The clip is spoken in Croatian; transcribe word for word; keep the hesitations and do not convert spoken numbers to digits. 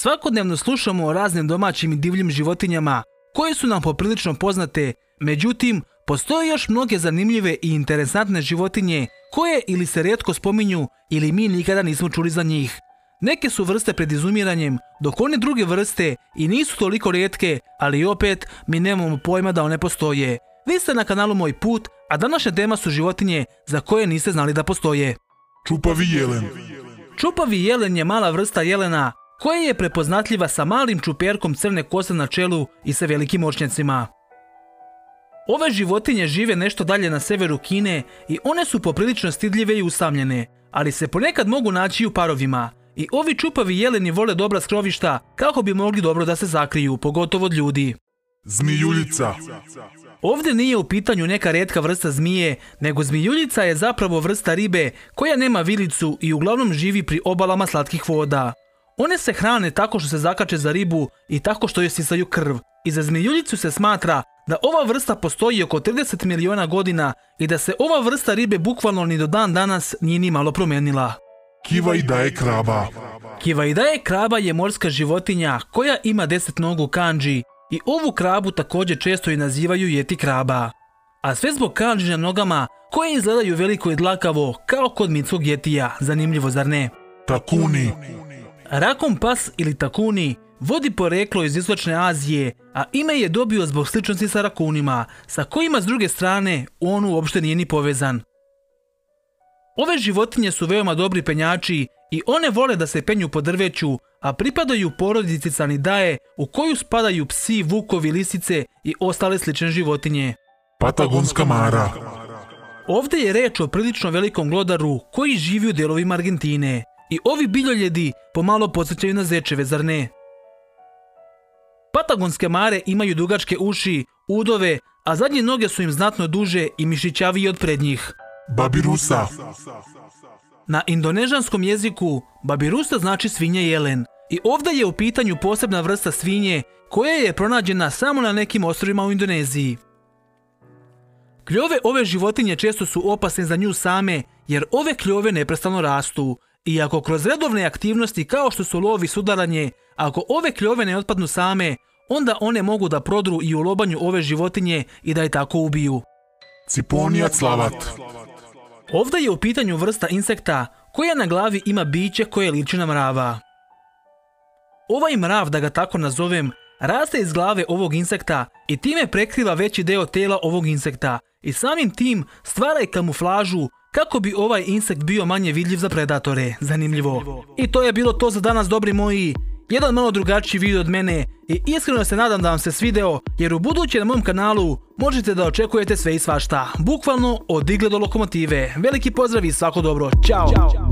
Svakodnevno slušamo o raznim domaćim i divljim životinjama koje su nam poprilično poznate, međutim, postoje još mnoge zanimljive i interesantne životinje koje ili se rijetko spominju ili mi nikada nismo čuli za njih. Neke su vrste pred izumiranjem, dok one druge vrste i nisu toliko rijetke, ali opet mi nemamo pojma da one postoje. Vi ste na kanalu Moj put, a današnja tema su životinje za koje niste znali da postoje. Čupavi jelen. Čupavi jelen je mala vrsta jelena koja je prepoznatljiva sa malim čuperkom crne kose na čelu i sa velikim očnjacima. Ove životinje žive nešto dalje na severu Kine i one su poprilično stidljive i usamljene, ali se ponekad mogu naći u parovima. I ovi čupavi jeleni vole dobra skrovišta kako bi mogli dobro da se zakriju, pogotovo od ljudi. Zmijuljica. Ovdje nije u pitanju neka rijetka vrsta zmije, nego zmijuljica je zapravo vrsta ribe koja nema vilicu i uglavnom živi pri obalama slatkih voda. One se hrane tako što se zakače za ribu i tako što joj sisaju krv. I za zmijuljicu se smatra da ova vrsta postoji oko trideset miliona godina i da se ova vrsta ribe bukvalno ni do dan danas nije ni malo promijenila. Kivaidae kraba. Kivaidae kraba je morska životinja koja ima deset nogu kandži i ovu krabu također često i nazivaju jeti kraba. A sve zbog kandži na nogama koje izgledaju veliko i dlakavo kao kod mitskog jetija, zanimljivo zar ne? Takuni. Rakun pas ili takuni vodi poreklo iz istočne Azije, a ime je dobio zbog sličnosti sa rakunima, sa kojima s druge strane on uopšte nije ni povezan. Ove životinje su veoma dobri penjači i one vole da se penju po drveću, a pripadaju porodici Canidae u koju spadaju psi, vukovi, lisice i ostale slične životinje. Patagonska mara. Ovdje je reč o prilično velikom glodaru koji živi u delovima Argentine. I ovi biljoljedi pomalo podsjećaju na zečeve, zar ne? Patagonske mare imaju dugačke uši, udove, a zadnje noge su im znatno duže i mišićavije od prednjih. Babirusa. Na indonežanskom jeziku babirusa znači svinja jelen. I ovdje je u pitanju posebna vrsta svinje koja je pronađena samo na nekim ostrvima u Indoneziji. Kljove ove životinje često su opasne za nju same jer ove kljove neprestano rastu. Iako kroz redovne aktivnosti kao što su lov i sudaranje, ako ove kljove ne otpadnu same, onda one mogu da prodru i u lobanju ove životinje i da je tako ubiju. Ciponijac lavat. Ovdje je u pitanju vrsta insekta koja na glavi ima biće koje liči na mrava. Ovaj mrav, da ga tako nazovem, raste iz glave ovog insekta i time prekriva veći deo tela ovog insekta i samim tim stvara i kamuflažu kako bi ovaj insekt bio manje vidljiv za predatore. Zanimljivo. I to je bilo to za danas, dobri moji. Jedan malo drugačiji video od mene i iskreno se nadam da vam se svideo, jer u buduće na mom kanalu možete da očekujete sve i svašta. Bukvalno od igle do lokomotive. Veliki pozdrav i svako dobro. Ćao!